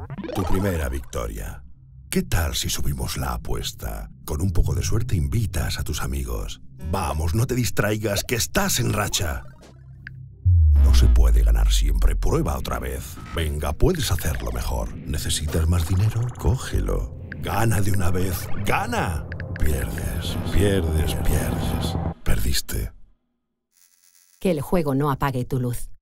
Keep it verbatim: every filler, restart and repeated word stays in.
Tu primera victoria. ¿Qué tal si subimos la apuesta? Con un poco de suerte invitas a tus amigos. Vamos, no te distraigas, que estás en racha. No se puede ganar siempre. Prueba otra vez. Venga, puedes hacerlo mejor. ¿Necesitas más dinero? Cógelo. Gana de una vez. ¡Gana! Pierdes, pierdes, pierdes. Perdiste. Que el juego no apague tu luz.